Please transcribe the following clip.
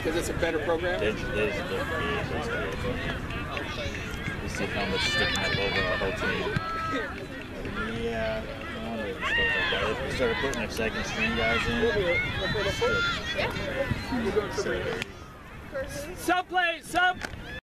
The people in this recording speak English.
Because it's a better program? They just look good. You see how much sticking up over our whole team. Yeah, no wonder it goes like that. If we started putting our second string guys in, Sub play, sub!